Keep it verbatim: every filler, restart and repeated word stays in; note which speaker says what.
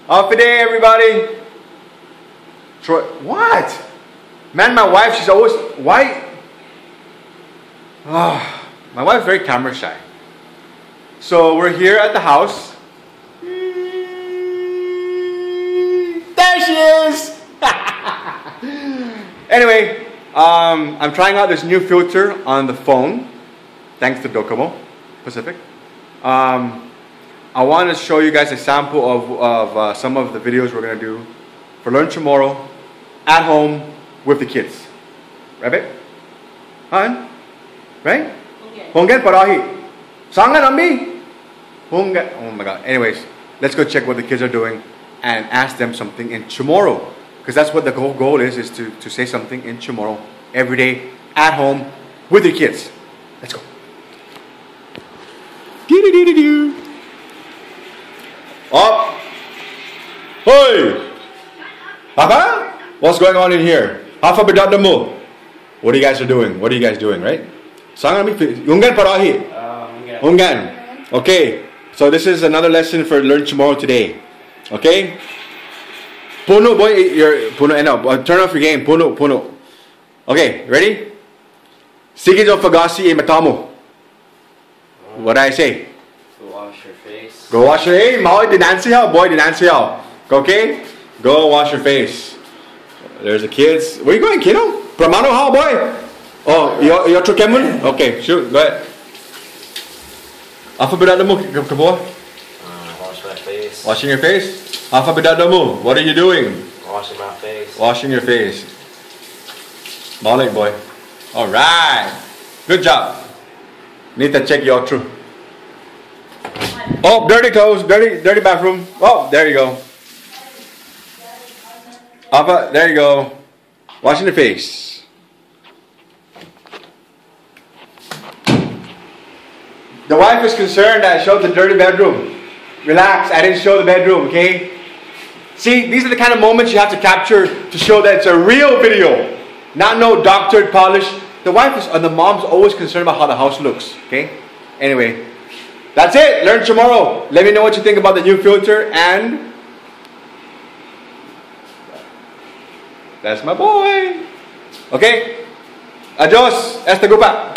Speaker 1: Off the day, everybody. Troy, what? Man, my wife, she's always, why? Oh, my wife's very camera shy. So we're here at the house. There she is! Anyway, um, I'm trying out this new filter on the phone. Thanks to Docomo Pacific. Um, I want to show you guys a sample of, of uh, some of the videos we're going to do for Learn Chamorro at home with the kids. Right, babe? Huh? Right? Hongen parahi. Sangan ambi. Hongen. Oh my god. Anyways, let's go check what the kids are doing and ask them something in Chamorro. Because that's what the whole goal is, is to, to say something in Chamorro every day at home with your kids. Let's go. Dee-dee-dee-dee-doo. Oh! Hey! Papa? What's going on in here? Hafa bedadamu. What are you guys are doing? What are you guys doing, right? Sangan mi Ungan parahi. Ungan. Okay. So this is another lesson for Learn Chamorro today. Okay? Puno boy, you're puno and no, turn off your game. Puno, puno. Okay, ready? Sige jo fagasi e matamo. What did I say?
Speaker 2: Go wash your face.
Speaker 1: Go wash your face. Maui din answer how, boy din answer how. Okay? Go wash your face. There's the kids. Where are you going, kiddo? Pramano how, boy? Oh, you're you're Kemun? Okay, shoot, go ahead. Apa bedada mo, kabo?
Speaker 2: Uh, wash my face.
Speaker 1: Washing your face? Apa bedada mo? What are you doing?
Speaker 2: Washing my face.
Speaker 1: Washing your face. Malik, boy. All right. Good job. Need to check your true. Oh, dirty clothes, dirty, dirty bathroom. Oh, there you go. Apa, there you go. Washing your face. The wife is concerned that I showed the dirty bedroom. Relax, I didn't show the bedroom, okay? See, these are the kind of moments you have to capture to show that it's a real video. Not no doctored, polished. The wife is, or the mom's always concerned about how the house looks, okay? Anyway, that's it. Learn Chamorro. Let me know what you think about the new filter, and that's my boy. Okay? Adios. Esta gupa.